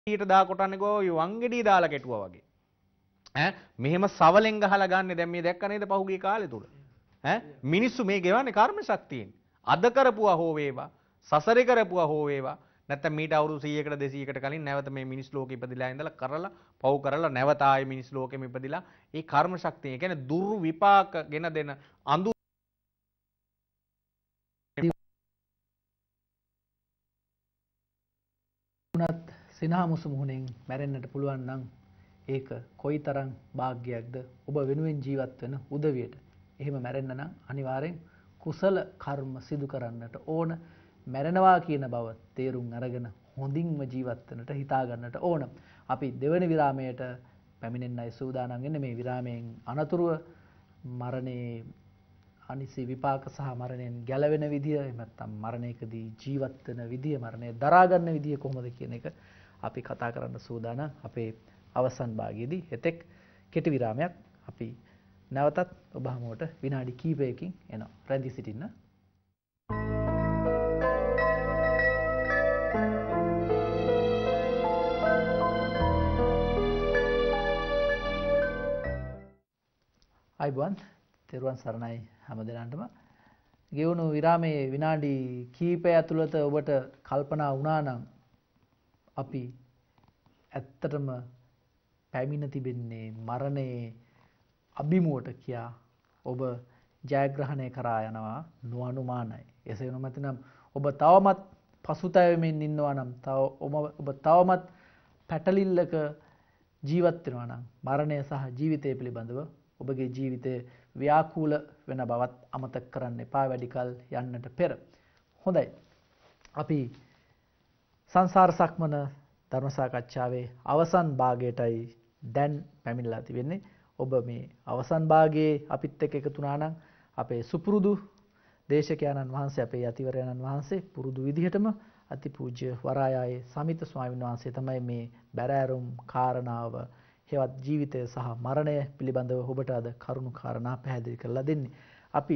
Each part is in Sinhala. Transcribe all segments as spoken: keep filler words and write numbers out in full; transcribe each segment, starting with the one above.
ඊට දා කොටන්නේ ගෝ වංගෙඩිය දාලා කෙටුවා වගේ. ඈ මෙහෙම සවලෙන් ගහලා ගන්න දැන් මේ දැක්ක නේද පහුගිය කාලේ තුල. ඈ මිනිස්සු මේ ගෙවන්නේ කර්ම ශක්තියෙන්. අද කරපුවා හෝ වේවා, සසරේ කරපුවා හෝ වේවා, නැත්නම් මීට අවුරුදු සීයකට දෙසීයකට කලින් නැවත මේ මිනිස් ලෝකෙ ඉපදිලා ඉඳලා කරලා පව් කරලා නැවත ආයේ මිනිස් ලෝකෙම ඉපදිලා ඒ කර්ම ශක්තිය. ඒ කියන්නේ දුරු විපාක ගෙන දෙන අඳු උනත් සිනහමුසු මුහුණෙන් මැරෙන්නට පුළුවන් නම් ඒක කොයිතරම් වාග්යක්ද ඔබ වෙනුවෙන් ජීවත් වෙන උදවියට. එහෙම මැරෙන්න නම් අනිවාර්යෙන් කුසල කර්ම සිදු කරන්නට ඕන. මැරෙනවා කියන බව තේරුම් අරගෙන හොඳින්ම ජීවත් වෙන්නට හිතා ගන්නට ඕන. අපි දෙවන විරාමයට පැමිණෙන්නයි සූදානම් වෙන්නේ. මේ විරාමයෙන් අනතුරුව මරණේ අනිසි විපාක සහ මරණයෙන් ගැලවෙන විදිය, එහෙම නැත්නම් මරණයකදී ජීවත් වෙන විදිය, මරණය දරා ගන්න විදිය කොහොමද කියන එක අපි කතා කරන්න සූදානම් අපේ අවසන් භාගයේදී. එතෙක් කෙටි විරාමයක් අපි නැවතත් ඔබ හමුවට විනාඩි කිහිපයකින් එනවා. රැඳී සිටින්න. අයිබෝන් තෙරුවන් සරණයි හැමදෙනාටම. ගෙවුණු විරාමයේ විනාඩි කිහිපය ඇතුළත ඔබට කල්පනා වුණා නම් අපි ඇත්තටම පැමිණ තිබෙන්නේ මරණයේ අභිමුවට කියා ඔබ ජයග්‍රහණය කරා යනවා නොඅනුමානයි. එසේ නොමැතිනම් ඔබ තවමත් පසුතැවෙමින් ඉන්නවා නම්, තව ඔබ තවමත් පැටලිල්ලක ජීවත් වෙනවා නම් මරණය සහ ජීවිතය පිළිබඳව ඔබගේ ජීවිතය ව්‍යාකූල වෙන බවත් අමතක කරන්න එපා වැඩි කල යන්නට පෙර. හොඳයි. අපි සංසාර සක්මන ධර්ම සාකච්ඡාවේ අවසන් භාගයටයි දැන් පැමිණලා තිබෙන්නේ. ඔබ මේ අවසන් භාගයේ අපිත් එක්ක එකතු වුණා නම් අපේ සුපුරුදු දේශකයන්න් වහන්සේ, අපේ යතිවරයන්න් වහන්සේ පුරුදු විදිහටම අතිපූජ්‍ය වරායායේ සමිත ස්වාමීන් වහන්සේ තමයි මේ බැරෑරුම් කාරණාව, හෙවත් ජීවිතය සහ මරණය පිළිබඳව ඔබට අද කරුණු කාරණා පැහැදිලි කරලා දෙන්නේ. අපි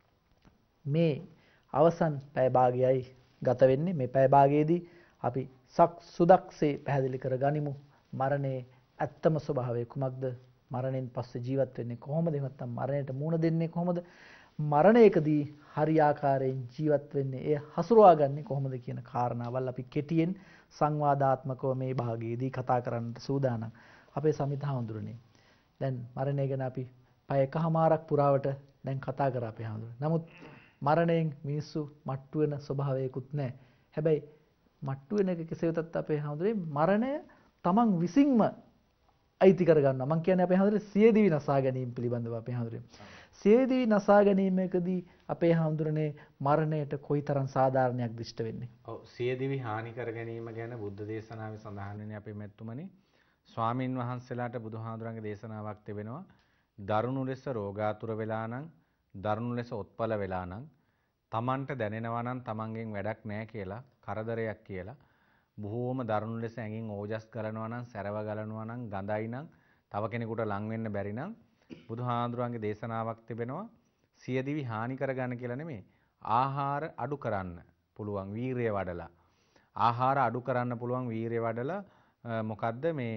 මේ අවසන් පැය භාගයයි ගත වෙන්නේ. මේ පැය භාගයේදී අපි සක් සුදක්සේ පැහැදිලි කර ගනිමු මරණයේ ඇත්තම ස්වභාවය කුමක්ද? මරණයෙන් පස්සේ ජීවත් වෙන්නේ කොහොමද? එහෙම නැත්නම් මරණයට මුහුණ දෙන්නේ කොහොමද? මරණයකදී හරි ආකාරයෙන් ජීවත් වෙන්නේ, එය හසුරවාගන්නේ කොහොමද කියන කාරණාවල් අපි කෙටියෙන් සංවාදාත්මකව මේ භාගයේදී කතා කරන්නට සූදානම්. අපේ සමිත හඳුරන්නේ දැන් මරණය ගැන අපි පැය එකමාරක් පුරාවට දැන් කතා කරා අපේ හඳුරන්නේ. නමුත් මරණයෙන් මිනිස්සු මට්ටු වෙන ස්වභාවයකුත් නැහැ. හැබැයි මට්ටු වෙන එක කෙසේ වෙතත් අපේ හඳුරන්නේ මරණය තමන් විසින්ම අයිති කර ගන්නවා. මම කියන්නේ අපේ හඳුරන්නේ සියදිවි නසා ගැනීම පිළිබඳව අපේ හඳුරන්නේ. සියදිවි නසා ගැනීමකදී අපේ හඳුරන්නේ මරණයට කොයිතරම් සාධාරණයක් දිෂ්ට වෙන්නේ. ඔව්, සියදිවි හානි කර ගැනීම ගැන බුද්ධ දේශනාවේ සඳහන් වෙන්නේ අපේ මෙතුමනි. ස්වාමින් වහන්සේලාට බුදුහාඳුරන්ගේ දේශනාවක් තිබෙනවා. දරුණු ලෙස රෝගාතුර වෙලා නම්, දරුණු ලෙස ඔත්පල වෙලා නම්, තමන්ට දැනෙනවා නම් තමන්ගෙන් වැඩක් නැහැ කියලා, කරදරයක් කියලා, බොහෝම දරුණු ලෙස ඇඟින් ඕජස් ගලනවා නම්, සැරව ගලනවා නම්, ගඳයි නම්, තව කෙනෙකුට ලං වෙන්න බැරි නම් බුදුහාඳුරන්ගේ දේශනාවක් තිබෙනවා. සියදිවි හානි කරගන්න කියලා නෙමෙයි, ආහාර අඩු කරන්න පුළුවන් වීරිය වඩලා. ආහාර අඩු කරන්න පුළුවන් වීරිය වඩලා මොකද්ද මේ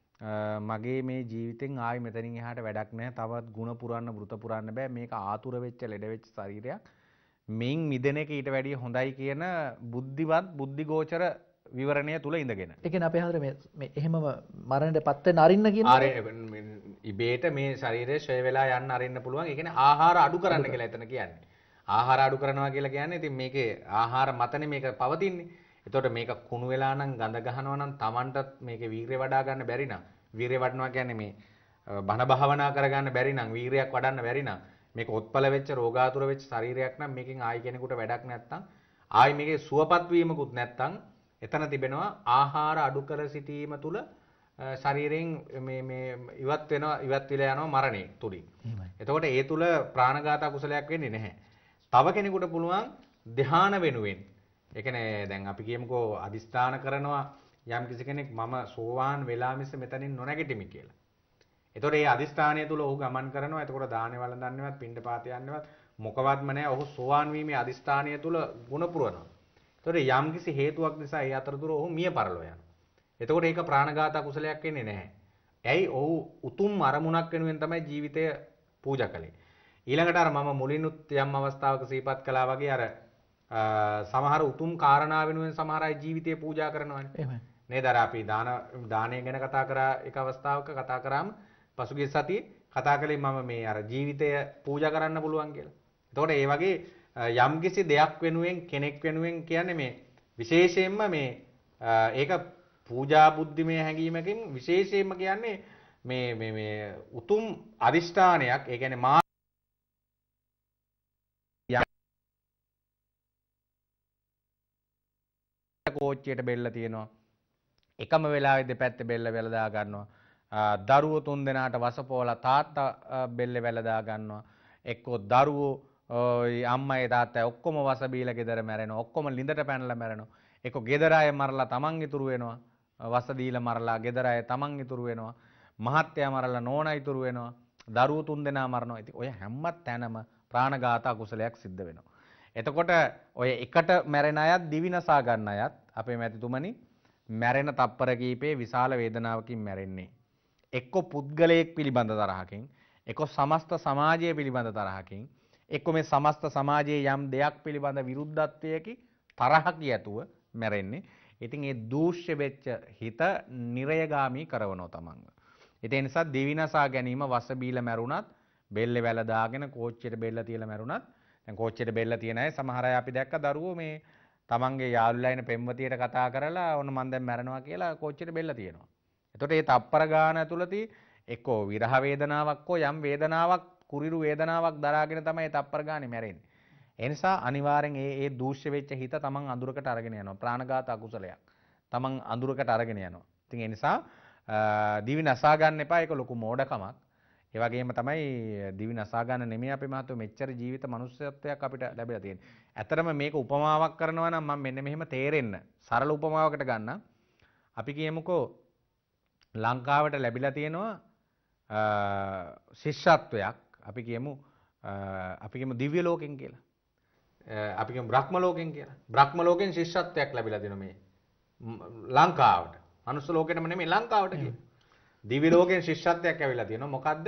මගේ මේ ජීවිතෙන් ආයි මෙතනින් එහාට වැඩක් නැහැ, තවත් ಗುಣ පුරන්න වෘත පුරන්න බෑ, මේක ආතුර වෙච්ච ලෙඩ වෙච්ච ශරීරයක්, මෙයින් මිදෙන එක ඊට වැඩිය හොඳයි කියන බුද්ධිවත් බුද්ධිගෝචර විවරණය තුල ඉඳගෙන. ඒ කියන්නේ අපේ හතර මේ මේ එහෙමම මරණයටපත් වෙන්න අරින්න කියන්නේ. ඉබේට මේ ශරීරය ෂය වෙලා යන්න අරින්න පුළුවන්. ඒ කියන්නේ ආහාර අඩු කරන්න කියලා එතන කියන්නේ. ආහාර අඩු කරනවා කියලා කියන්නේ ඉතින් මේකේ ආහාර මතනේ මේක පවතින්නේ. එතකොට මේක කුණු වෙලා නම් ගඳ ගහනවා නම් Tamanටත් මේකේ වීරිය වඩා ගන්න බැරි නම්, වීරිය වඩනවා කියන්නේ මේ බණ භාවනා කරගන්න බැරි නම්, වීරියක් වඩන්න බැරි නම්, මේක ඔත්පල වෙච්ච රෝගාතුර වෙච්ච ශරීරයක් නම් මේකෙන් ආයි කෙනෙකුට වැඩක් නැත්තම්, ආයි මේකේ සුවපත් වීමකුත් නැත්තම් එතන තිබෙනවා ආහාර අඩු කර සිටීම තුල ශරීරයෙන් මේ මේ ඉවත් වෙනවා, ඉවත් වෙලා යනවා මරණය තුලින්. එතකොට ඒ තුල ප්‍රාණඝාත කුසලයක් වෙන්නේ නැහැ. තව කෙනෙකුට පුළුවන් ධ්‍යාන වෙනුවෙන්, ඒ කියන්නේ දැන් අපි කියමුකෝ අදිස්ථාන කරනවා යම් කිසි කෙනෙක් මම සෝවාන් වෙලා මිස මෙතනින් නොනැගිටිමි කියලා. එතකොට මේ අදිස්ථානය තුල ඔහු ගමන් කරනවා. එතකොට දානේ වළඳන්නේවත් පිණ්ඩපාත යන්නේවත් මොකවත්ම නැහැ. ඔහු සෝවාන් වීමේ අදිස්ථානය තුල ගුණ පුරනවා. එතකොට යම් කිසි හේතුවක් නිසා ඒ අතරතුර ඔහු මිය පරලෝ යනවා. එතකොට ඒක ප්‍රාණඝාත කුසලයක් වෙන්නේ නැහැ. ඇයි? ඔහු උතුම් අරමුණක් වෙනුවෙන් තමයි ජීවිතය පූජා කළේ. ඊළඟට අර මම මුලිනුත් යම් අවස්ථාවක සිහිපත් කළා වගේ අර සමහර උතුම් කාරණා වෙනුවෙන් සමහර අය ජීවිතය පූජා කරනවානේ. එහෙමයි. නේද? අර අපි දාන දානය ගැන කතා කරා එක අවස්ථාවක කතා කරාම පසුගිය සතියේ කතා කළේ මම මේ අර ජීවිතය පූජා කරන්න පුළුවන් කියලා. එතකොට ඒ වගේ යම්කිසි දෙයක් වෙනුවෙන් කෙනෙක් වෙනුවෙන් කියන්නේ මේ විශේෂයෙන්ම මේ ඒක පූජා බුද්ධිමය හැඟීමකින් විශේෂයෙන්ම කියන්නේ මේ මේ මේ උතුම් අදිෂ්ඨානයක්. ඒ කියන්නේ මා කෝච්චියට බෙල්ල තියෙනවා. එකම වෙලාවෙ දෙපැත්තේ බෙල්ල වැලදා ගන්නවා. දරුවෝ තුන් දෙනාට වසපෝලා තාත්තා බෙල්ල වැලදා ගන්නවා. එක්කෝ දරුවෝ අම්මයි තාත්තයි ඔක්කොම වස බීලා ගෙදර මැරෙනවා. ඔක්කොම ලිඳට පැනලා මැරෙනවා. එක්කෝ ගෙදර අය මරලා තමන් ඉතුරු වෙනවා. වස දීලා මරලා ගෙදර අය තමන් ඉතුරු වෙනවා. මහත්තයා මරලා නෝනා ඉතුරු වෙනවා. දරුවෝ තුන් දෙනා මරනවා. ඉතින් ඔය හැම තැනම ප්‍රාණඝාත අකුසලයක් සිද්ධ වෙනවා. එතකොට ඔය එකට මැරෙන අයත් දිවිනසා ගන්න අයත් අපේ මැතිතුමනි මැරෙන තප්පර කීපේ විශාල වේදනාවකින් මැරෙන්නේ. එක්ක පුද්ගලයෙක් පිළිබඳ තරහකින්, එක්ක සමස්ත සමාජය පිළිබඳ තරහකින්, එක්ක මේ සමස්ත සමාජයේ යම් දෙයක් පිළිබඳ විරුද්ධත්වයකින් තරහක් ඇතුව මැරෙන්නේ. ඉතින් ඒ දූෂ්‍ය වෙච්ච හිත නිරයගාමී කරවනවා තමන්ව. ඒ නිසා දිවිනසා ගැනීම වස බීලා මැරුණත්, බෙල්ලේ වැල දාගෙන කෝච්චියට බෙල්ල තියලා මැරුණත්, දැන් කෝච්චියට බෙල්ල තියන අය සමහර අය අපි දැක්ක දරුවෝ මේ තමන්ගේ යාළුවලා ඉන්න පෙම්වතියට කතා කරලා ඔන්න මං දැන් මැරෙනවා කියලා කෝච්චියට බෙල්ල තියනවා. එතකොට මේ තප්පර ගාන ඇතුළතී එක්කෝ විරහ වේදනාවක් හෝ යම් වේදනාවක් කුරිරු වේදනාවක් දරාගෙන තමයි මේ තප්පර ගානේ මැරෙන්නේ. ඒ නිසා අනිවාර්යෙන් මේ මේ දූෂ්‍ය වෙච්ච හිත තමන් අඳුරකට අරගෙන යනවා. ප්‍රාණඝාත අකුසලයක්. තමන් අඳුරකට අරගෙන යනවා. ඉතින් ඒ නිසා දිවි නසා ගන්න එපා. ඒක ලොකු මෝඩකමක්. ඒ වගේම තමයි දිවි නසා ගන්න නෙමෙයි අපේ මහත්තයෝ මෙච්චර ජීවිත මනුස්සත්වයක් අපිට ලැබිලා තියෙන්නේ. ඇත්තටම මේක උපමාවක් කරනවා නම් මම මෙන්න මෙහෙම තේරෙන්න සරල උපමාවකට ගන්න. අපි කියමුකෝ ලංකාවට ලැබිලා තියෙනවා ශිෂ්‍යත්වයක්. අපි කියමු අපි කියමු දිව්‍ය ලෝකෙන් කියලා. අපි කියමු බ්‍රහ්ම ලෝකෙන් කියලා. බ්‍රහ්ම ලෝකෙන් ශිෂ්‍යත්වයක් ලැබිලා තියෙනවා මේ ලංකාවට. මනුස්ස ලෝකෙටම නෙමෙයි ලංකාවට කියන්නේ. දිව්‍ය ලෝකෙන් ශිෂ්‍යත්වයක් ඇවිල්ලා තියෙනවා. මොකද්ද?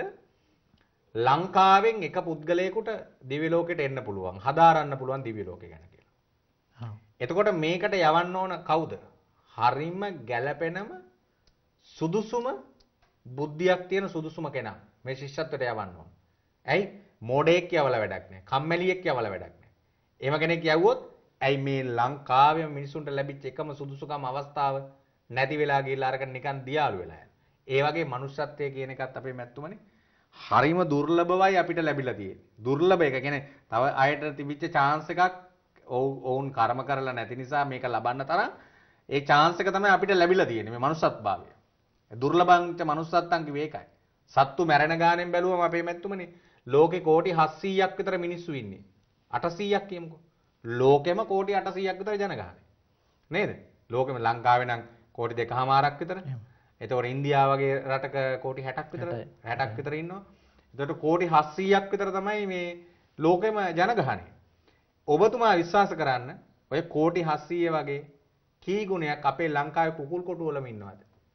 ලංකාවෙන් එක පුද්ගලයෙකුට දිව්‍ය ලෝකෙට එන්න පුළුවන්. හදාරන්න පුළුවන් දිව්‍ය ලෝකෙ ගැන කියලා. එතකොට මේකට යවන්න ඕන කවුද? හරිම ගැළපෙනම සුදුසුම බුද්ධියක් තියෙන සුදුසුම කෙනා මේ ශිෂ්‍යත්වයට යවන්න ඕන. ඇයි? මෝඩයෙක් යවලා වැඩක් නැහැ. කම්මැලියෙක් යවලා වැඩක් නැහැ. එහෙම කෙනෙක් යවුවොත් ඇයි මේ ලංකාවේ මිනිසුන්ට ලැබිච්ච එකම සුදුසුකම් අවස්ථාව නැති වෙලා ගිහලා අරගෙන නිකන් දියාලු වෙලා යනවා. ඒ වගේ මනුෂ්‍යත්වය කියන එකත් අපේ මැත්තුමනේ හරිම දුර්ලභවයි අපිට ලැබිලා තියෙන්නේ. දුර්ලභ එක කියන්නේ තව අයට තිබිච්ච chance එකක් ඔවුන් කර්ම කරලා නැති නිසා මේක ලබන්න තරම් ඒ chance එක තමයි අපිට ලැබිලා තියෙන්නේ මේ මනුෂ්‍යත්වභාවය. දුර්ලභංච මනුෂ්‍යත්තං කිව්වේ ඒකයි. සත්තු මැරෙන ගානෙන් බැලුවම අපේ මැත්තුමනේ ලෝකේ කෝටි හත්සීයක් විතර මිනිස්සු ඉන්නේ. අටසීයක් කියමුකෝ. ලෝකෙම කෝටි අටසීයක් විතර ජනගහනය. නේද? ලෝකෙම ලංකාවේ නම් කෝටි දෙකමාරක් විතරනේ. එතකොට ඉන්දියාව වගේ රටක කෝටි හැටක් විතර හැටක් විතර ඉන්නවා. එතකොට කෝටි හත්සීයක් විතර තමයි මේ ලෝකෙම ජනගහනය. ඔබතුමා විශ්වාස කරන්න ඔය කෝටි හත්සීය වගේ කී ගුණයක් අපේ ලංකාවේ කුකුල් කොටු වලම ඉන්නවද?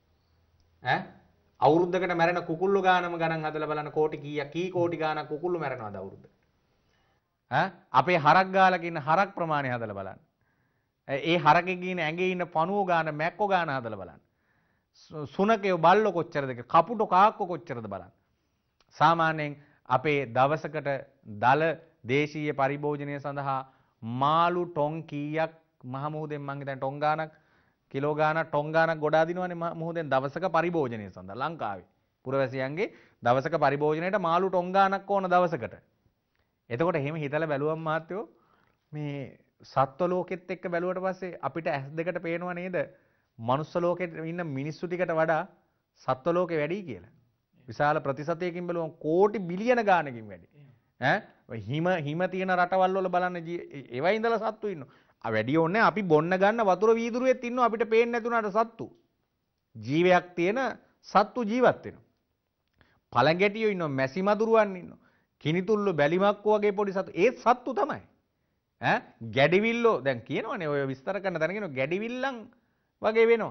ඈ අවුරුද්දකට මැරෙන කුකුල්ලෝ ගානම ගණන් හදලා බලන්න කෝටි කීයක් කී කෝටි ගානක් කුකුල්ලෝ මැරෙනවද අවුරුද්දට? ඈ අපේ හරක් ගාලක ඉන්න හරක් ප්‍රමාණය හදලා බලන්න. ඒ හරකේ ගින ඇඟේ ඉන්න පණුවෝ ගාන මැක්කෝ ගාන හදලා බලන්න. සුනකයෝ බල්ලෝ කොච්චරද කපුටෝ කාක්කෝ කොච්චරද බලන්න. සාමාන්‍යයෙන් අපේ දවසකට දල දේශීය පරිභෝජනය සඳහා මාළු ටොන් කීයක් මහ මුහුදෙන් මං හිතන්නේ ටොන් ගානක් කිලෝ ගානක් ටොන් ගානක් ගොඩා දිනවනේ මුහුදෙන් දවසක පරිභෝජනය සඳහා ලංකාවේ පුරවැසියන්ගේ දවසක පරිභෝජනයට මාළු ටොන් ගානක් ඕන දවසකට. එතකොට එහෙම හිතලා බැලුවම් මහත්තයෝ මේ සත්ව ලෝකෙත් එක්ක බැලුවට පස්සේ අපිට ඇස් දෙකට පේනව නේද? මනුස්ස ලෝකෙට ඉන්න මිනිස්සු ටිකට වඩා සත්ව ලෝකේ වැඩි කියලා. විශාල ප්‍රතිශතයකින් බැලුවම කෝටි බිලියන ගානකින් වැඩි. ඈ හිම හිම තියෙන රටවල් වල බලන්න ඒවා ඉඳලා සත්තු ඉන්නවා. ආ වැඩි ඕනේ අපි බොන්න ගන්න වතුර වීදුරුවෙත් ඉන්නවා අපිට පේන්නේ නැතුණාට සත්තු. ජීවයක් තියෙන සත්තු ජීවත් වෙනවා. පළඟැටියෝ ඉන්නවා, මැසි මදුරුවන් ඉන්නවා. කිනිතුල්ලෝ බැලිමක්කෝ වගේ පොඩි සත්තු ඒත් සත්තු තමයි. ඈ ගැඩිවිල්ලෝ දැන් කියනවනේ ඔය විස්තර කරන තැන කියනවා ගැඩිවිල්ලන් වගේ වෙනවා.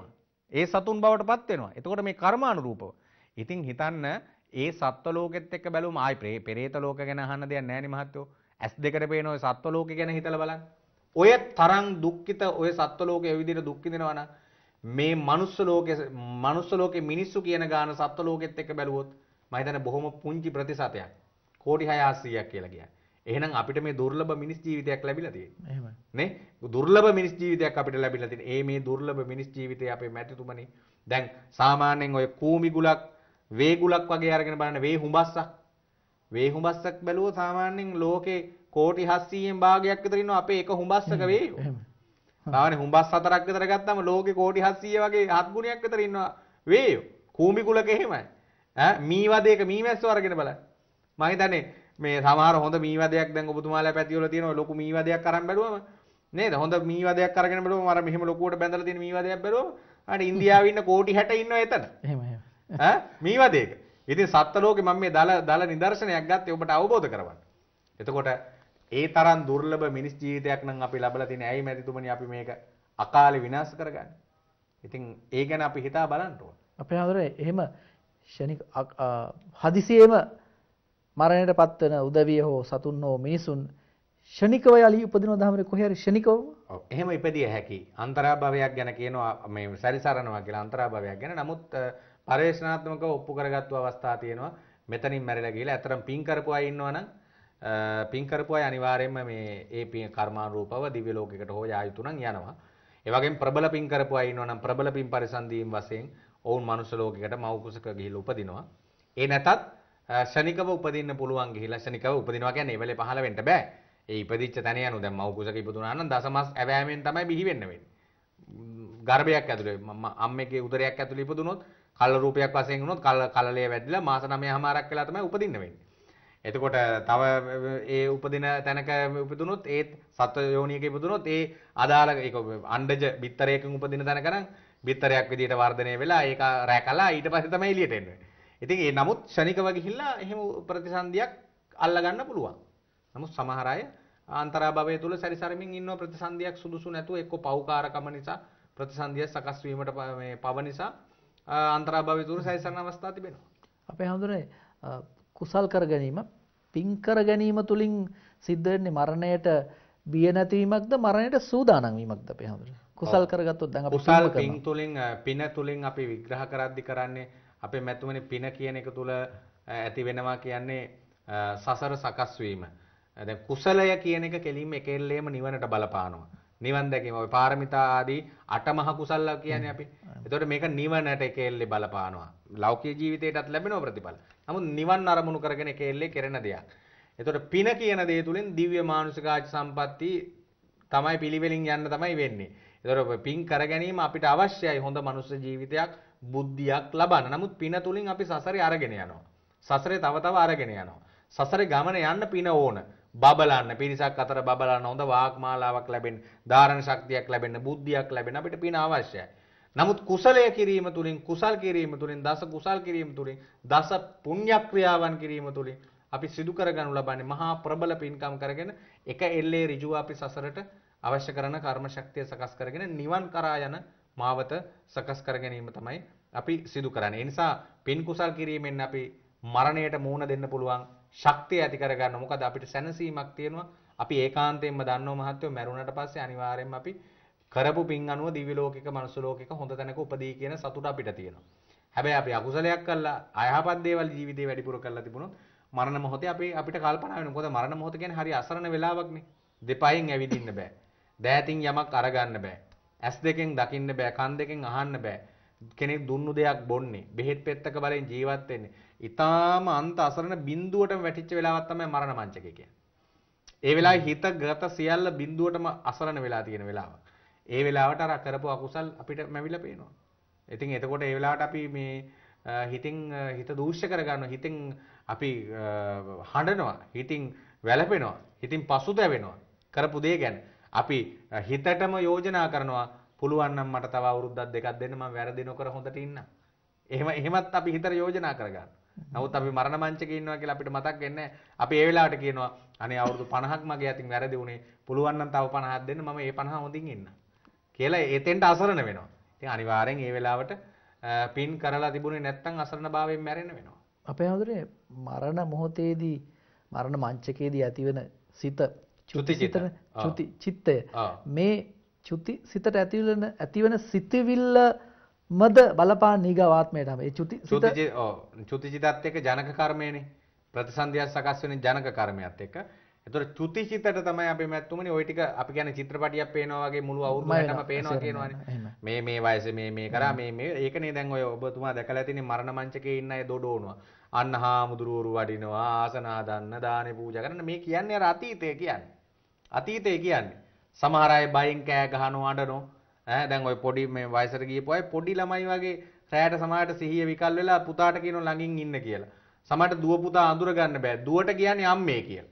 ඒ සතුන් බවට පත් වෙනවා. එතකොට මේ කර්මානුරූපව. ඉතින් හිතන්න ඒ සත්ව ලෝකෙත් එක්ක බැලුවම ආයි පෙරේත ලෝක ගැන අහන්න දෙයක් නැහැ නේ මහත්තයෝ. ඇස් දෙකට පේන ඔය සත්ව ලෝකෙ ගැන හිතලා බලන්න. ඔය තරම් දුක්ඛිත ඔය සත්ව ලෝකයේ ඔය විදිහට දුක් විඳිනවා නම් මේ මනුස්ස ලෝකේ මනුස්ස ලෝකේ මිනිස්සු කියන ගාන සත්ව ලෝකෙත් එක්ක බැලුවොත් මම හිතන්නේ බොහොම පුංචි ප්‍රතිශතයක්. කෝටි හය අසීයක් කියලා කියන්නේ. එහෙනම් අපිට මේ දුර්ලභ මිනිස් ජීවිතයක් ලැබිලා තියෙනවා. එහෙමයි. නේ? දුර්ලභ මිනිස් ජීවිතයක් අපිට ලැබිලා තියෙන. ඒ මේ දුර්ලභ මිනිස් ජීවිතේ අපේ මැතිතුමනි දැන් සාමාන්‍යයෙන් ඔය කූමි ගුලක්, වේ ගුලක් වගේ අරගෙන බලන්න වේ හුඹස්සක්. වේ හුඹස්සක් බැලුවොත් සාමාන්‍යයෙන් ලෝකේ කෝටි හත්සීයෙන් භාගයක් විතර ඉන්නවා අපේ එක හුඹස්සක වේයෝ. එහෙමයි. සාමාන්‍ය හුඹස් හතරක් විතර ගත්තාම ලෝකේ කෝටි හත්සීය වගේ හත් ගුණයක් විතර ඉන්නවා වේයෝ. කූමි ගුලක එහෙමයි. ඈ මීවදයක මීමැස්සෝ අරගෙන බලන්න. මම හිතන්නේ මේ සමහර හොඳ මීවදයක් දැන් ඔබතුමාලා පැතිවල තියෙන ඔය ලොකු මීවදයක් අරන් බැලුවම නේද? හොඳ මීවදයක් අරගෙන බැලුවම අර මෙහෙම ලොකුවට බැඳලා තියෙන මීවදයක් බැලුවම අර ඉන්දියාවේ ඉන්න කෝටි හැට ඉන්නවා එතන. එහෙම එහෙම. ඈ මීවදයක. ඉතින් සත්ත්ව ලෝකේ මම මේ දල දල නිදර්ශනයක් ගත්තේ ඔබට අවබෝධ කරවන්න. එතකොට ඒ තරම් දුර්ලභ මිනිස් ජීවිතයක් නම් අපි ලබලා තියෙන ඇයි මැතිතුමනි අපි මේක අකාලේ විනාශ කරගන්නේ. ඉතින් ඒ ගැන අපි හිතා බලන්න ඕන. අපේ හඳුරේ එහෙම ෂණික හදිසියෙම මරණයට පත්වන උදවිය හෝ සතුන් හෝ මිනිසුන් ෂණිකව යලි උපදිනවා දහමරේ කොහේ හරි ෂණිකව. ඔව් එහෙම ඉපදිය හැකි. අන්තරාභවයක් ගැන කියනවා මේ සැරිසරනවා කියලා අන්තරාභවයක් ගැන. නමුත් පරිශනාත්මකව ඔප්පු කරගත්තු අවස්ථා තියෙනවා. මෙතනින් මැරිලා ගිහලා අතරම් පින් කරපු අය ඉන්නවනම් පින් කරපු අය අනිවාර්යයෙන්ම මේ ඒ පින් කර්මානුරූපව දිව්‍ය ලෝකයකට හෝ යා යුතු නම් යනවා. ඒ වගේම ප්‍රබල පින් කරපු අය ඉන්නවනම් ප්‍රබල පින් පරිසන්දීම් වශයෙන් ඔවුන් මනුෂ්‍ය ලෝකයකට මව් කුසක ගිහිල්ලා උපදිනවා. ඒ නැතත් ශනිකව උපදින්න පුළුවන් ගිහිලා ශනිකව උපදිනවා කියන්නේ ඒ වෙලේ පහළ වෙන්න බෑ. ඒ ඉපදිච්ච තැන යනු දැන් මව් කුසක ඉපදුනා නම් දසමස් ඇවෑමෙන් තමයි බිහි වෙන්න වෙන්නේ. ගර්භයක් ඇතුලේ අම්මගේ උදරයක් ඇතුලේ ඉපදුනොත් කල්ල රූපයක් වශයෙන් වුණොත් කල්ල කලලේ වැදිලා මාස නවයමාරක් වෙලා තමයි උපදින්න වෙන්නේ. එතකොට තව ඒ උපදින තැනක උපදුනොත් ඒත් සත්ව යෝනියක ඉපදුනොත් ඒ අදාළ ඒක අණ්ඩජ බිත්තරයකින් උපදින තැනක නම් බිත්තරයක් විදියට වර්ධනය වෙලා ඒක රැකලා ඊට පස්සේ තමයි එළියට එන්නේ. ඉතින් ඒ නමුත් ශනිකව ගිහිල්ලා එහෙම ප්‍රතිසන්දියක් අල්ල ගන්න පුළුවන්. නමුත් සමහර අය අන්තරාභවය තුල සැරිසරමින් ඉන්නව ප්‍රතිසන්දියක් සුදුසු නැතුව එක්ක පෞකාරකම නිසා ප්‍රතිසන්දිය සකස් වීමට මේ පව නිසා අන්තරාභවය තුල සැරිසරන අවස්ථා තිබෙනවා. අපේ හඳුනේ කුසල් කර ගැනීම පින් කර ගැනීම තුලින් සිද්ධ වෙන්නේ මරණයට බිය නැතිවීමක්ද මරණයට සූදානම් වීමක්ද අපේ හඳුනේ. කුසල් කරගත්තොත් දැන් අපි කුසල් පින් තුලින් පින තුලින් අපි විග්‍රහ කරද්දි කරන්නේ අපේ මැතුමනේ පින කියන එක තුල ඇති වෙනවා කියන්නේ සසර සකස් වීම. දැන් කුසලය කියන එක කෙලින්ම එකෙල්ලේම නිවනට බලපානවා. නිවන් දැකීම ඔය පාරමිතා ආදී අටමහ කුසල කියන්නේ අපි. එතකොට මේක නිවනට එකෙල්ලේ බලපානවා. ලෞකික ජීවිතයටත් ලැබෙනවා ප්‍රතිඵල. නමුත් නිවන් අරමුණු කරගෙන එකෙල්ලේ කෙරෙන දෙයක්. එතකොට පින කියන දේ තුලින් දිව්‍ය මානුෂික ආච සම්පatti තමයි පිළිවෙලින් යන්න තමයි වෙන්නේ. එතකොට පින් කර ගැනීම අපිට අවශ්‍යයි හොඳ මනුෂ්‍ය ජීවිතයක් බුද්ධියක් ලබන්න. නමුත් පින තුලින් අපි සසරේ අරගෙන යනවා. සසරේ තව තව අරගෙන යනවා. සසරේ ගමන යන්න පින ඕන. බබලන්න පිරිසක් අතර බබලන්න හොඳ වාග්මාලාවක් ලැබෙන්න, ධාරණ ශක්තියක් ලැබෙන්න, බුද්ධියක් ලැබෙන්න අපිට පින අවශ්‍යයි. නමුත් කුසලය කිරීම තුලින්, කුසල් කිරීම තුලින්, දස කුසල් කිරීම තුලින්, දස පුණ්‍ය ක්‍රියාවන් කිරීම තුලින් අපි සිදු කරගනු ලබන්නේ මහා ප්‍රබල පින්කම් කරගෙන එක එල්ලේ ඍජුව අපි සසරට අවශ්‍ය කරන කර්ම ශක්තිය සකස් කරගෙන නිවන් කරා යන මාවත සකස් කර ගැනීම තමයි අපි සිදු කරන්නේ. ඒ නිසා පින් කුසල් කිරීමෙන් අපි මරණයට මුහුණ දෙන්න පුළුවන් ශක්තිය ඇති කරගන්න. මොකද අපිට සැනසීමක් තියෙනවා. අපි ඒකාන්තයෙන්ම දන්නව මහත්වෝ මරුණට පස්සේ අනිවාර්යයෙන්ම අපි කරපු පින් අනුව දිව්‍ය ලෝකික මනුස්ස ලෝකික හොඳ තැනක උපදී කියන සතුට අපිට තියෙනවා. හැබැයි අපි අකුසලයක් කළා අයහපත් දේවල් ජීවිතේ වැඩිපුර කරලා තිබුණොත් මරණ මොහොතේ අපි අපිට කල්පනා වෙනවා. මොකද මරණ මොහොත කියන්නේ හරි අසරණ වෙලාවක්නේ. දෙපයින් ඇවිදින්න බෑ. දෑතින් යමක් අරගන්න බෑ. ඇස් දෙකෙන් දකින්න බෑ. කන් දෙකෙන් අහන්න බෑ. කෙනෙක් දුන්නු දෙයක් බොන්නේ. බෙහෙත් පෙත්තක බලෙන් ජීවත් වෙන්නේ. ඊටාම අන්ත අසරණ බිඳුවටම වැටිච්ච වෙලාවක් තමයි මරණ මංචකය කියන්නේ. ඒ වෙලාවේ හිත ගත සියල්ල බිඳුවටම අසරණ වෙලා තියෙන වෙලාවක්. ඒ වෙලාවට අර කරපු අකුසල් අපිට මැවිලා පේනවා. ඉතින් එතකොට ඒ වෙලාවට අපි මේ හිතින් හිත දූෂ්‍ය කරගන්නවා. හිතින් අපි හඬනවා. හිතින් වැළපෙනවා. හිතින් පසුතැවෙනවා. කරපු දේ ගැන. අපි හිතටම යෝජනා කරනවා පුළුවන් නම් මට තව අවුරුද්දක් දෙකක් දෙන්න මම වැරදි නොකර හොඳට ඉන්නම්. එහෙම එහෙමත් අපි හිතට යෝජනා කරගන්නවා. නමුත් අපි මරණ මංචකේ ඉන්නවා කියලා අපිට මතක් වෙන්නේ අපි ඒ වෙලාවට කියනවා අනේ අවුරුදු පනහක් මගේ අතින් වැරදි වුණේ පුළුවන් නම් තව පනහක් දෙන්න මම මේ පනහ හොඳින් ඉන්නම් කියලා එතෙන්ට අසරණ වෙනවා. ඉතින් අනිවාර්යෙන් ඒ වෙලාවට පින් කරලා තිබුණේ නැත්නම් අසරණ භාවයෙන් මැරෙන්න වෙනවා. අපේ හඳුනේ මරණ මොහොතේදී මරණ මංචකයේදී ඇතිවන සිත චුති සිතන චුති චිත්තය මේ චුති සිතට ඇතිවන ඇතිවන සිතවිල්ල මද බලපාන නීගවාත්මයටම ඒ චුති සිත චුති ඔව් චුති චිතත් එක්ක ජනක කර්මයනේ ප්‍රතිසන්දිය සකස් වෙන ජනක කර්මයක් එක්ක. ඒතකොට චුති චිතට තමයි අපි මැත්තුමනේ ওই ටික අපි කියන්නේ චිත්‍රපටියක් පේනවා වගේ මුළු අවුරුද්දටම පේනවා කියනවනේ. මේ මේ වයසේ මේ මේ කරා මේ මේ ඒකනේ දැන් ඔය ඔබතුමා දැකලා තියෙන්නේ මරණ මංචකේ ඉන්න අය දොඩෝනවා. අන්න හාමුදුරුවරු වඩිනවා ආසන හදන්න දානේ පූජා කරන්න මේ කියන්නේ අර අතීතය කියන්නේ. අතීතය කියන්නේ. සමහර අය බයෙන් කෑ ගහනවා අඬනවා. ඈ දැන් ඔය පොඩි මේ වයසට ගියපු අය පොඩි ළමයි වගේ රැයට සමහරට සිහිය විකල් වෙලා පුතාට කියනවා ළඟින් ඉන්න කියලා. සමහරට දුව පුතා අඳුර ගන්න බෑ. දුවට කියන්නේ අම්මේ කියලා.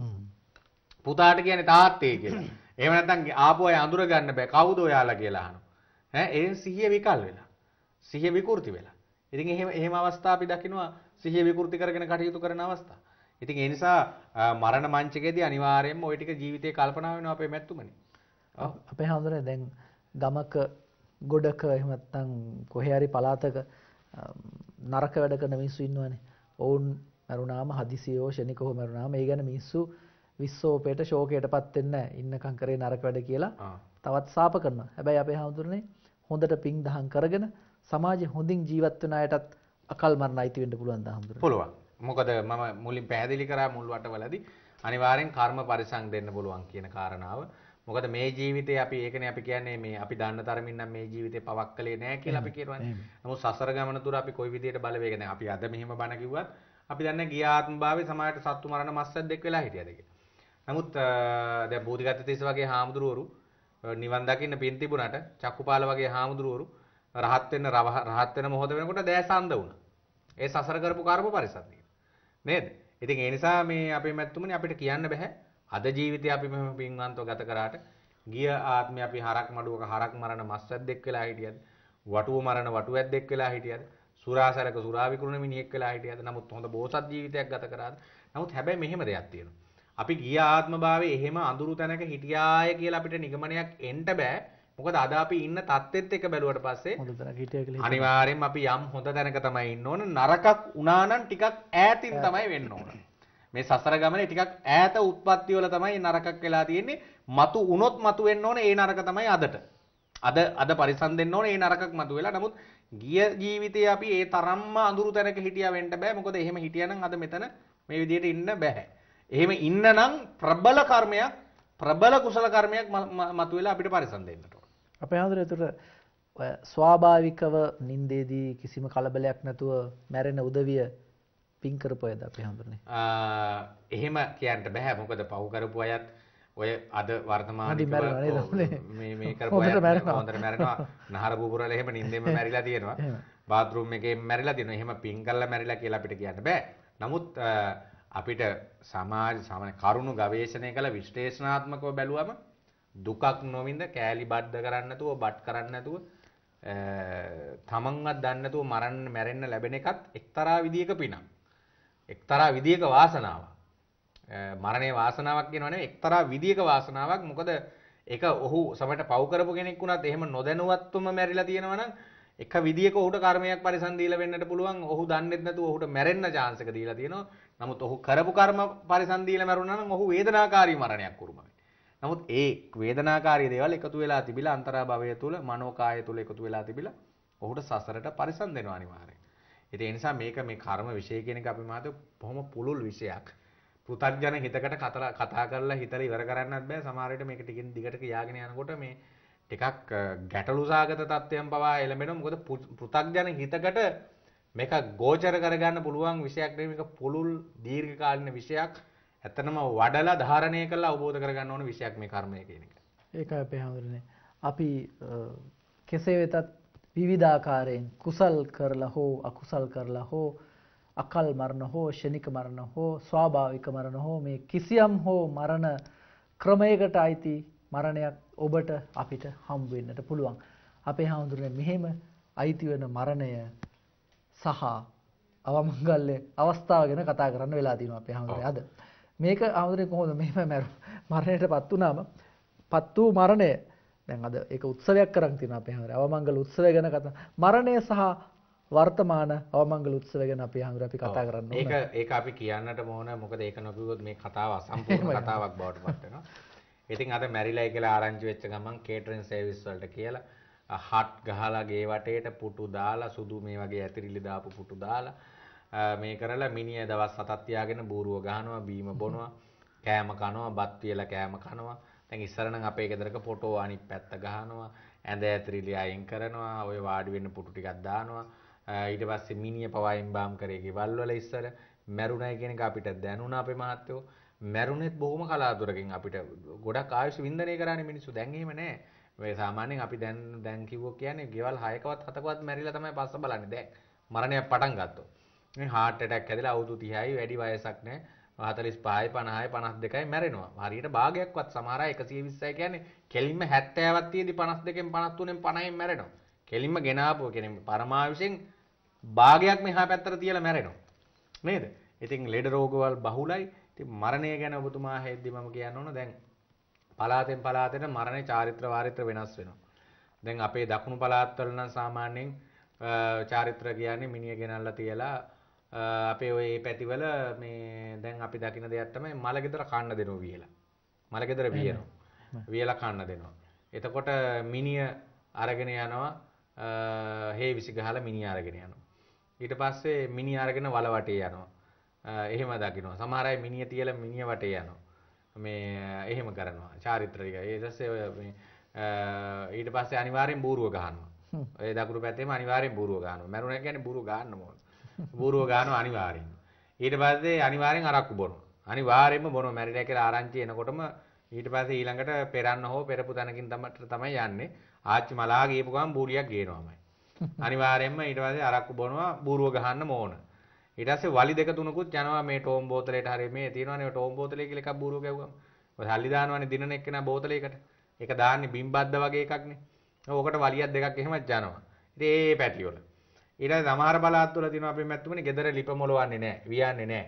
පුතාට කියන්නේ තාත්තේ කියලා. එහෙම නැත්නම් ආපු අය අඳුර ගන්න බෑ. කවුද ඔයාලා කියලා අහනවා. ඈ ඒ සිහිය විකල් වෙලා. සිහිය විකෘති වෙලා. ඉතින් එහෙම එහෙම අවස්ථා අපි දකිනවා සිහිය විකෘති කරගෙන කටයුතු කරන අවස්ථා. ඉතින් ඒ නිසා මරණ මංචකයේදී අනිවාර්යයෙන්ම ওই ටික ජීවිතේ කල්පනා වෙනවා අපේ මැත්තුමනේ. ඔව් අපේ හඳුනේ දැන් ගමක ගොඩක එහෙම නැත්නම් කොහේ හරි පළාතක නරක වැඩ කරන මිනිස්සු ඉන්නවනේ. ඔවුන් මරුණාම හදිසියෝ ෂණිකව මරුණාම ඒ ගැන මිනිස්සු විස්සෝපයට ශෝකයටපත් වෙන්නේ නැහැ. ඉන්නකම් කරේ නරක වැඩ කියලා තවත් සාප කරනවා. හැබැයි අපේ හඳුනේ හොඳට පිං දහම් කරගෙන සමාජෙ හොඳින් ජීවත් වෙන අයටත් අකල් මරණ අයිති වෙන්න පුළුවන් ද හඳුනේ. පුළුවන්. මොකද මම මුලින් පැහැදිලි කරා මුල් වටවලදී අනිවාර්යෙන් කර්ම පරිසං දෙන්න පුළුවන් කියන කාරණාව. මොකද මේ ජීවිතේ අපි ඒකනේ අපි කියන්නේ මේ අපි දන්න තරමින් නම් මේ ජීවිතේ පවක් කළේ නැහැ කියලා අපි කියනවානේ. නමුත් සසර ගමන තුර අපි කොයි විදියට බලවේග නැහැ. අපි අද මෙහෙම බණ කිව්වත් අපි දන්නේ ගිය ආත්ම භාවයේ සමාජයට සත්තු මරණ මස්සද්දෙක් වෙලා හිටියද කියලා. නමුත් දැන් බෝධිගත තිස්ස වගේ හාමුදුරුවරු නිවන් දකින්න පින් තිබුණාට චක්කුපාල වගේ හාමුදුරුවරු රහත් වෙන්න රහත් වෙන මොහොත වෙනකොට දැස අඳ වුණා. ඒ සසර කරපු කර්ම පරිසද්දේ. නේද? ඉතින් ඒ නිසා මේ අපේ මැත්තුමනේ අපිට කියන්න බෑ. අද ජීවිතේ අපි මෙහෙම පින්වන්තව ගත කරාට ගිය ආත්මේ අපි හරක් මඩුවක හරක් මරණ මස්සද්දෙක් වෙලා හිටියද? වටුව මරණ වටුවැද්දෙක් වෙලා හිටියද? සුරාසරක සුරා විකුණන මිනිහෙක් වෙලා හිටියද? නමුත් හොඳ බෝසත් ජීවිතයක් ගත කරාද? නමුත් හැබැයි මෙහෙම දෙයක් තියෙනවා. අපි ගිය ආත්ම භාවයේ එහෙම අඳුරු තැනක හිටියාය කියලා අපිට නිගමනයක් එන්න බෑ. මොකද අද අපි ඉන්න තත්ත්වෙත් එක බැලුවට පස්සේ හොඳ තැනක හිටියා කියලා අනිවාර්යෙන්ම අපි යම් හොඳ තැනක තමයි ඉන්න ඕන. නරකක් වුණා නම් ටිකක් ඈතින් තමයි වෙන්න ඕන. මේ සසර ගමනේ ටිකක් ඈත උත්පත්ති වල තමයි නරකක් වෙලා තියෙන්නේ. මතු වුණොත් මතු වෙන්න ඕන ඒ නරක තමයි අදට. අද අද පරිසම් දෙන්න ඕන ඒ නරකක් මතු වෙලා. නමුත් ගිය ජීවිතේ අපි ඒ තරම්ම අඳුරු තැනක හිටියා වෙන්න බෑ. මොකද එහෙම හිටියානම් අද මෙතන මේ විදිහට ඉන්න බෑ. එහෙම ඉන්න නම් ප්‍රබල කර්මයක් ප්‍රබල කුසල කර්මයක් මතුවෙලා අපිට පරිසම් දෙන්නට ඕන. අපේ හඳුරේ ඒතර ඔය ස්වාභාවිකව නින්දේදී කිසිම කලබලයක් නැතුව මැරෙන උදවිය පින් කරපුවද අපේ හඳුරන්නේ? එහෙම කියන්න බෑ. මොකද පහු කරපු අයත් ඔය අද වර්තමානයේ මේ මේ කරපු අය හොඳට මැරෙනවා. නහර බුබුරල එහෙම නින්දෙම මැරිලා තියෙනවා. බාත්රූම් එකේ මැරිලා තියෙනවා. එහෙම පින් කරලා මැරිලා කියලා අපිට කියන්න බෑ. නමුත් අපිට සමාජ සාමාන්‍ය කරුණු ගවේෂණය කළ විශ්ලේෂණාත්මකව බැලුවම දුකක් නොවින්ද කෑලි බද්ද කරන්න නැතුව බට් කරන්න නැතුව තමන්වත් දන්නේ නැතුව මරන්න මැරෙන්න ලැබෙන එකත් එක්තරා විදියක පිනක්. එක්තරා විදියක වාසනාවක්. මරණේ වාසනාවක් කියනවා නෙවෙයි එක්තරා විදියක වාසනාවක්. මොකද ඒක ඔහු සමහරට පව් කරපු කෙනෙක් වුණත් එහෙම නොදැනුවත්වම මැරිලා තියෙනවා නම් එක විදියක ඔහුට කර්මයක් පරිසම් දීලා වෙන්නට පුළුවන්. ඔහු දන්නේත් නැතුව ඔහුට මැරෙන්න chance එක දීලා තියෙනවා. නමුත් ඔහු කරපු කර්ම පරිසම් දීලා මැරුණා නම් ඔහු වේදනාකාරී මරණයක් උරුමයි. නමුත් ඒ වේදනාකාරී දේවල් එකතු වෙලා තිබිලා අන්තරා භවය තුල මනෝකාය තුල එකතු වෙලා තිබිලා ඔහුට සසරට පරිසම් දෙනවා අනිවාර්යයෙන්. ඉතින් ඒ නිසා මේක මේ කර්ම විශේෂ කියන එක අපි මාතේ බොහොම පුළුල් විෂයක්. පෘථග්ජන හිතකට කතා කරලා හිතලා ඉවර කරන්නත් බෑ. සමහර විට මේක ටිකින් දිගට කියාගෙන යනකොට මේ ටිකක් ගැටලු සාගත තත්ත්වයන් පවා එළඹෙනවා. මොකද පෘථග්ජන හිතකට මේක ගෝචර කරගන්න පුළුවන් විෂයක් නෙවෙයි. මේක පුළුල් දීර්ඝකාලීන විෂයක්. ඇත්තනම වඩලා ධාරණය කරලා අවබෝධ කරගන්න ඕන විෂයක් මේ කර්මය කියන එක. ඒකයි අපේ හඳුරන්නේ. අපි කෙසේ වෙතත් විවිධාකාරයෙන් කුසල් කරලා හෝ අකුසල් කරලා හෝ අකල් මරණ හෝ ෂණික මරණ හෝ ස්වාභාවික මරණ හෝ මේ කිසියම් හෝ මරණ ක්‍රමයකට අයිති මරණයක් ඔබට අපිට හම්බ වෙන්නට පුළුවන්. අපේ හඳුරන්නේ මෙහෙම අයිති වෙන මරණය සහ අවමංගල්‍ය අවස්ථාව ගැන කතා කරන්න වෙලා තියෙනවා අපේ හඳුරන්නේ අද. මේක හඳුරන්නේ කොහොමද මෙහෙම මරණයටපත් වුණාම පත් වූ මරණය දැන් අද ඒක උත්සවයක් කරන් තිනවා අපේ හැමෝම. අවමංගල උත්සවය ගැන කතා. මරණය සහ වර්තමාන අවමංගල උත්සවය ගැන අපි හැමෝම අපි කතා කරන්න ඕන. ඒක ඒක අපි කියන්නට ඕන. මොකද ඒක නොකියුවොත් මේ කතාව අසම්පූර්ණ කතාවක් බවට පත් වෙනවා. ඉතින් අද මැරිලයි කියලා ආරංචි වෙච්ච ගමන් කේටරින් සර්විස් වලට කියලා හට් ගහලා ගේ වටේට පුටු දාලා සුදු මේ වගේ ඇතිරිලි දාපු පුටු දාලා මේ කරලා මිනිහ දවස් හතක් තියාගෙන බූරුව ගහනවා බීම බොනවා කෑම කනවා බත් පියලා කෑම කනවා. දැන් ඉස්සර නම් අපේ ගෙදරක ෆොටෝ අනිත් පැත්ත ගහනවා ඇඳ ඇතිරිලි අයින් කරනවා ඔය වාඩි වෙන්න පුටු ටිකක් දානවා. ඊට පස්සේ මිනිහ පවයින් බාම් කරේ ගෙවල් වල ඉස්සර මැරුණයි කියන එක අපිට දැනුණා අපේ මහත්තයෝ. මැරුණෙත් බොහොම කලාතුරකින් අපිට ගොඩක් ආයුෂ වින්දනය කරානේ මිනිස්සු. දැන් එහෙම නැහැ. මේ සාමාන්‍යයෙන් අපි දැන් දැන් කිව්වෝ කියන්නේ ගෙවල් හයකවත් හතකවත් මැරිලා තමයි පස්ස බලන්නේ. දැන් මරණයක් පටන් ගත්තොත්. මේ heart attack හැදිලා අවුරුදු තිහයි වැඩි වයසක් නැහැ. හතළිස් පහයි පනහයි පනස් දෙකයි මැරෙනවා. හරියට භාගයක්වත් සමහර අය එකසිය විස්සයි කියන්නේ කෙලින්ම හැත්තෑවක් තියෙදි පනස් දෙකෙන් පනස් තුනෙන් පනහෙන් මැරෙනවා. කෙලින්ම ගෙනාපුව කියන්නේ පරමාවුෂෙන් භාගයක් මෙහා පැත්තට තියලා මැරෙනවා. නේද? ඉතින් ලෙඩ රෝගවල් බහුලයි. ඉතින් මරණය ගැන ඔබතුමා හෙද්දි මම කියන්න ඕන දැන් පලාතෙන් පලාතට මරණේ චාරිත්‍ර වාරිත්‍ර වෙනස් වෙනවා. දැන් අපේ දකුණු පළාත්වල නම් සාමාන්‍යයෙන් චාරිත්‍ර කියන්නේ මිනිහ ගෙනල්ලා තියලා අපේ ඔය මේ පැතිවල මේ දැන් අපි දකින දෙයක් තමයි මලගෙදර කන්න දෙනවා වියලා. මලගෙදර වියනවා. වියලා කන්න දෙනවා. එතකොට මිනිහ අරගෙන යනවා හේවිසි ගහලා මිනිහ අරගෙන යනවා. ඊට පස්සේ මිනිහ අරගෙන වල වටේ යනවා. එහෙම දකින්නවා. සමහර අය මිනිහ තියලා මිනිහ වටේ යනවා. මේ එහෙම කරනවා. චාරිත්‍රික. ඊට පස්සේ මේ ඊට පස්සේ අනිවාර්යෙන් බූරුව ගහනවා. ඒ දකුණු පැත්තේම අනිවාර්යෙන් බූරුව ගහනවා. මරුණා කියන්නේ බූරුව ගහන්න ඕන. බූරුව ගහනවා අනිවාර්යෙන්. ඊට පස්සේ අනිවාර්යෙන් අරක්කු බොනවා. අනිවාර්යෙන්ම බොනවා. මැරිලා කියලා ආරංචි එනකොටම ඊට පස්සේ ඊළඟට පෙරන්න හෝ පෙරපු තැනකින් තමයි යන්නේ. ආච්චි මලා ගියපු ගමන් බූරියක් ගේනවාමයි. අනිවාර්යෙන්ම ඊට පස්සේ අරක්කු බොනවා බූරුව ගහන්න ඕන. ඊට පස්සේ වලි දෙක තුනකුත් යනවා මේ ටෝම් බෝතලයට හරිය මේ තියෙනවනේ ටෝම් බෝතලේ කියලා එකක් බූරුව ගැව්වම. ඔය සල්ලි දානවනේ දිනන එක්කෙනා බෝතලයකට. ඒක දාන්නේ බිම්බද්ද වගේ එකක්නේ. ඕකට වලියක් දෙකක් එහෙමත් යනවා. ඉතින් ඒ පැටි වල. ඊට පස්සේ සමහර බලාත්වල තියෙනවා අපි මැත්තුමනේ ගෙදර ලිප මොලවන්නේ නැහැ. වියන්නේ නැහැ.